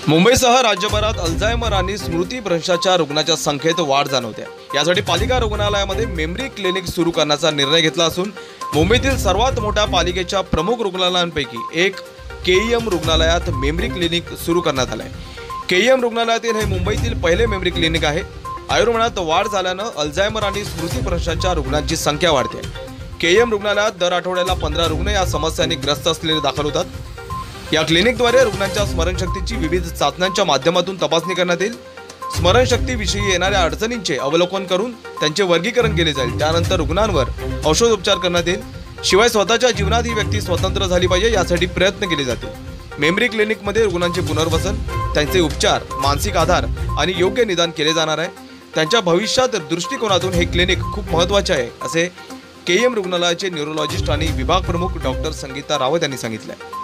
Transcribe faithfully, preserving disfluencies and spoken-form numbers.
मुंबईसह राज्यभरात अल्झायमर आणि स्मृतीभ्रंशाच्या रुग्णाच्या संख्येत वाढ जाणवते। यासाठी पालिका रुग्णालयामध्ये मेमरी क्लिनिक सुरू करण्याचा निर्णय घेतला असून मुंबईतील सर्वात मोठ्या पालिकेच्या प्रमुख रुग्णालयांपैकी एक केईएम रुग्णालयात मेमरी क्लिनिक सुरू करण्यात आले आहे। केईएम रुग्णालयातील हे मुंबईतील पहिले मेमरी क्लिनिक आहे। आयुर्वेदात वाढ झाल्यानं अल्झायमर आणि स्मृतीभ्रंशाच्या रुग्णांची संख्या वाढते। केईएम रुग्णालयात दर आठवड्याला पंधरा रुग्ण या समस्यांनी ग्रस्त असलेले दाखल होतात। या क्लिनिकद्वारे रुग्णांच्या स्मरणशक्तीची विविध चाचण्यांच्या माध्यमातून तपासणी करण्यात येईल। स्मरणशक्तीविषयी येणाऱ्या अडचणींचे अवलोकन करून त्यांचे वर्गीकरण केले जाईल। त्यानंतर रुग्णांवर औषधोपचार करण्यात येईल। शिवाय स्वतःच्या जीवनात ही व्यक्ती स्वतंत्र झाली पाहिजे यासाठी प्रयत्न केले जातील। मेमरी क्लिनिकमध्ये रुग्णांचे पुनर्वसन, त्यांचे उपचार, मानसिक आधार आणि योग्य निदान केले जाणार आहे। त्यांच्या भविष्यात दृष्टिकोनातून हे क्लिनिक खूप महत्त्वाचे आहे, असे केईएम रुग्णालयाचे न्यूरोलॉजिस्ट आणि विभाग प्रमुख डॉक्टर संगीता रावत यांनी सांगितले।